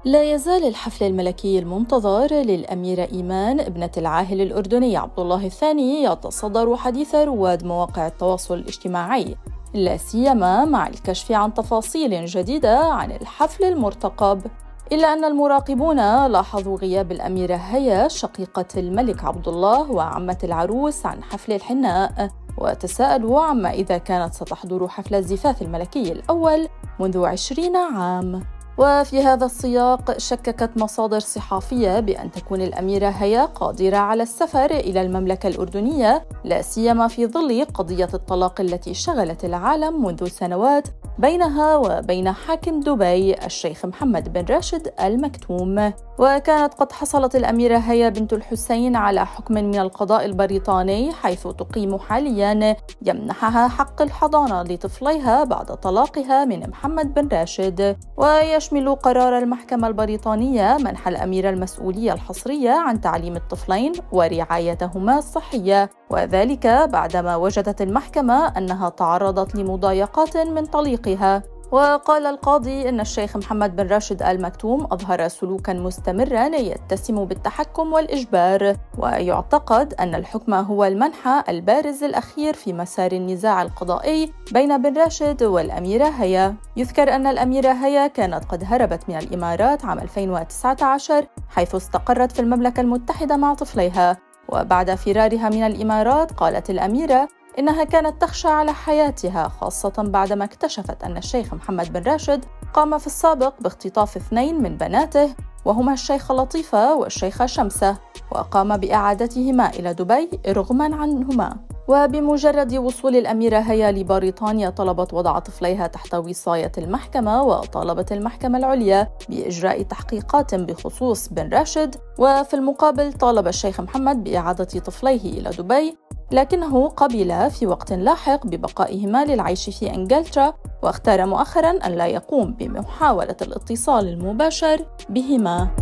لا يزال الحفل الملكي المنتظر للأميرة إيمان ابنة العاهل الأردني عبد الله الثاني يتصدر حديث رواد مواقع التواصل الاجتماعي، لا سيما مع الكشف عن تفاصيل جديدة عن الحفل المرتقب. إلا أن المراقبون لاحظوا غياب الأميرة هيا شقيقة الملك عبد الله وعمة العروس عن حفل الحناء، وتساءلوا عما إذا كانت ستحضر حفل الزفاف الملكي الأول منذ 20 عام. وفي هذا السياق شككت مصادر صحافية بأن تكون الأميرة هيا قادرة على السفر إلى المملكة الأردنية، لا سيما في ظل قضية الطلاق التي شغلت العالم منذ سنوات بينها وبين حاكم دبي الشيخ محمد بن راشد آل مكتوم. وكانت قد حصلت الأميرة هيا بنت الحسين على حكم من القضاء البريطاني، حيث تقيم حالياً يمنحها حق الحضانة لطفليها بعد طلاقها من محمد بن راشد. ويشمل قرار المحكمة البريطانية منح الأميرة المسؤولية الحصرية عن تعليم الطفلين ورعايتهما الصحية، وذلك بعدما وجدت المحكمة أنها تعرضت لمضايقات من طليقها. وقال القاضي إن الشيخ محمد بن راشد آل مكتوم أظهر سلوكاً مستمراً يتسم بالتحكم والإجبار، ويعتقد أن الحكم هو المنحى البارز الأخير في مسار النزاع القضائي بين بن راشد والأميرة هيا. يذكر أن الأميرة هيا كانت قد هربت من الإمارات عام 2019، حيث استقرت في المملكة المتحدة مع طفليها. وبعد فرارها من الإمارات قالت الأميرة إنها كانت تخشى على حياتها، خاصة بعدما اكتشفت أن الشيخ محمد بن راشد قام في السابق باختطاف 2 من بناته، وهما الشيخة لطيفة والشيخة شمسة، وقام بإعادتهما إلى دبي رغما عنهما. وبمجرد وصول الأميرة هيا لبريطانيا طلبت وضع طفليها تحت وصاية المحكمة، وطالبت المحكمة العليا بإجراء تحقيقات بخصوص بن راشد، وفي المقابل طالب الشيخ محمد بإعادة طفليه إلى دبي، لكنه قبل في وقت لاحق ببقائهما للعيش في إنجلترا، واختار مؤخراً أن لا يقوم بمحاولة الاتصال المباشر بهما.